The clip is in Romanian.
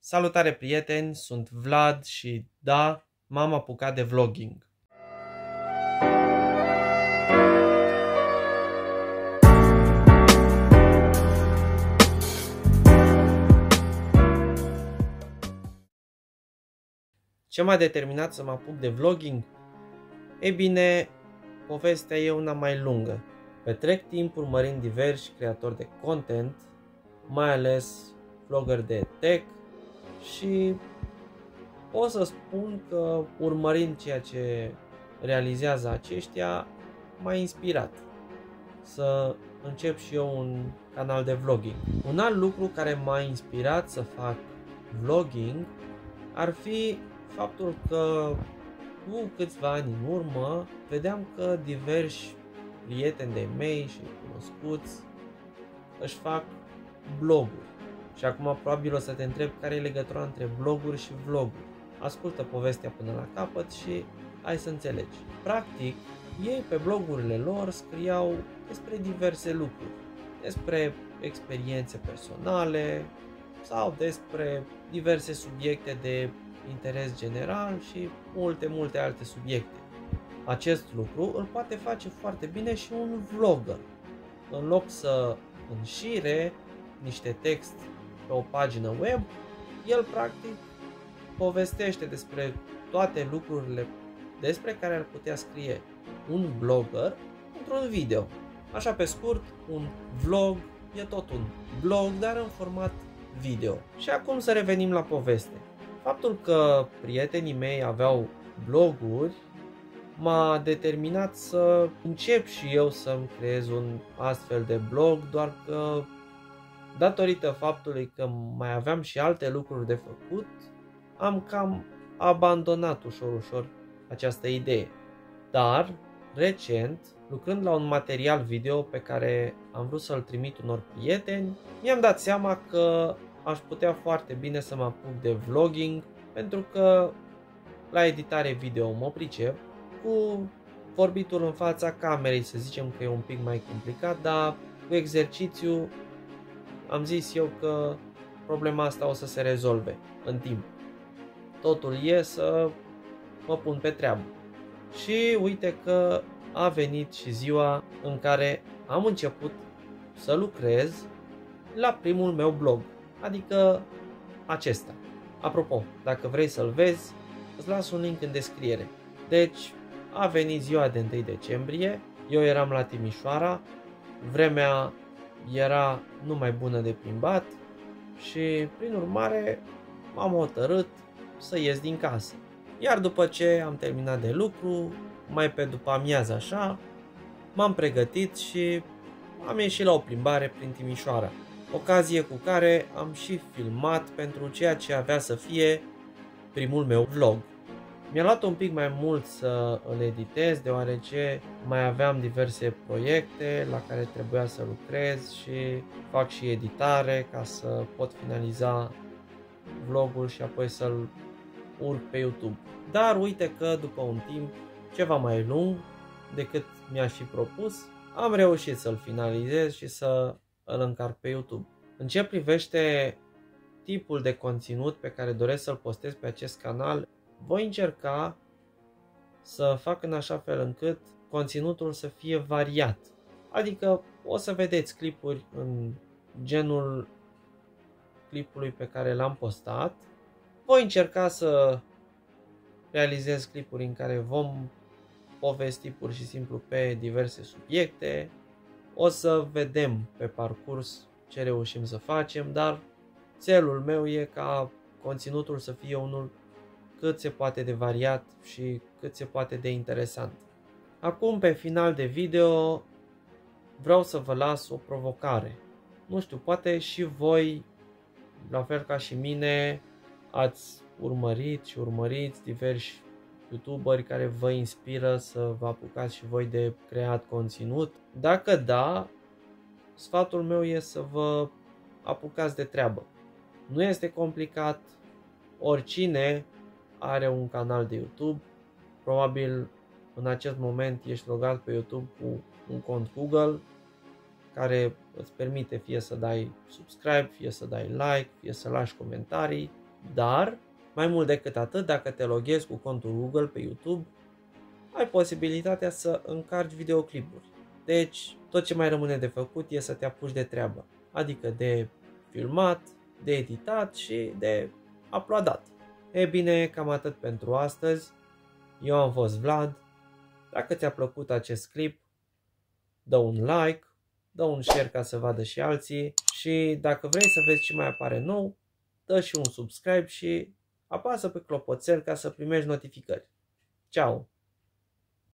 Salutare prieteni, sunt Vlad și da, m-am apucat de vlogging. Ce m-a determinat să mă apuc de vlogging? Ei bine, povestea e una mai lungă. Petrec timp urmărind diversi creatori de content, mai ales vloggeri de tech și pot să spun că urmărind ceea ce realizează aceștia m-a inspirat să încep și eu un canal de vlogging. Un alt lucru care m-a inspirat să fac vlogging ar fi faptul că cu câțiva ani în urmă vedeam că diversi prieteni de mei și cunoscuți își fac vloguri. Și acum probabil o să te întreb care e legătura între vloguri și vloguri. Ascultă povestea până la capăt și hai să înțelegi. Practic, ei pe blogurile lor scriau despre diverse lucruri, despre experiențe personale sau despre diverse subiecte de interes general și multe alte subiecte. Acest lucru îl poate face foarte bine și un vlogger. În loc să înșire niște text pe o pagină web, el practic povestește despre toate lucrurile despre care ar putea scrie un blogger într-un video. Așa pe scurt, un vlog e tot un blog, dar în format video. Și acum să revenim la poveste. Faptul că prietenii mei aveau bloguri m-a determinat să încep și eu să-mi creez un astfel de blog, doar că datorită faptului că mai aveam și alte lucruri de făcut, am cam abandonat ușor această idee. Dar, recent, lucrând la un material video pe care am vrut să-l trimit unor prieteni, mi-am dat seama că aș putea foarte bine să mă apuc de vlogging, pentru că la editare video mă pricep, cu vorbitul în fața camerei să zicem că e un pic mai complicat, dar cu exercițiu am zis eu că problema asta o să se rezolve în timp. Totul e să mă pun pe treabă. Și uite că a venit și ziua în care am început să lucrez la primul meu blog, adică acesta. Apropo, dacă vrei să-l vezi, îți las un link în descriere. Deci, a venit ziua de 1 decembrie, eu eram la Timișoara, vremea era numai bună de plimbat și, prin urmare, m-am hotărât să ies din casă. Iar după ce am terminat de lucru, mai pe după amiază așa, m-am pregătit și am ieșit la o plimbare prin Timișoara. Ocazie cu care am și filmat pentru ceea ce avea să fie primul meu vlog. Mi-a luat un pic mai mult să îl editez, deoarece mai aveam diverse proiecte la care trebuia să lucrez și fac și editare ca să pot finaliza vlogul și apoi să-l urc pe YouTube. Dar uite că după un timp ceva mai lung decât mi-aș fi propus, am reușit să-l finalizez și să îl încarc pe YouTube. În ce privește tipul de conținut pe care doresc să-l postez pe acest canal, voi încerca să fac în așa fel încât conținutul să fie variat. Adică o să vedeți clipuri în genul clipului pe care l-am postat. Voi încerca să realizez clipuri în care vom povesti pur și simplu pe diverse subiecte. O să vedem pe parcurs ce reușim să facem, dar țelul meu e ca conținutul să fie unul cât se poate de variat și cât se poate de interesant. Acum, pe final de video, vreau să vă las o provocare. Nu știu, poate și voi, la fel ca și mine, ați urmărit și urmăriți diversi youtuberi care vă inspiră să vă apucați și voi de creat conținut. Dacă da, sfatul meu e să vă apucați de treabă. Nu este complicat, oricine are un canal de YouTube, probabil în acest moment ești logat pe YouTube cu un cont Google care îți permite fie să dai subscribe, fie să dai like, fie să lași comentarii. Dar, mai mult decât atât, dacă te loghezi cu contul Google pe YouTube, ai posibilitatea să încarci videoclipuri. Deci, tot ce mai rămâne de făcut e să te apuci de treabă, adică de filmat, de editat și de uploadat. E bine, cam atât pentru astăzi. Eu am fost Vlad. Dacă ți-a plăcut acest clip, dă un like, dă un share ca să vadă și alții și dacă vrei să vezi ce mai apare nou, dă și un subscribe și apasă pe clopoțel ca să primești notificări. Ciao!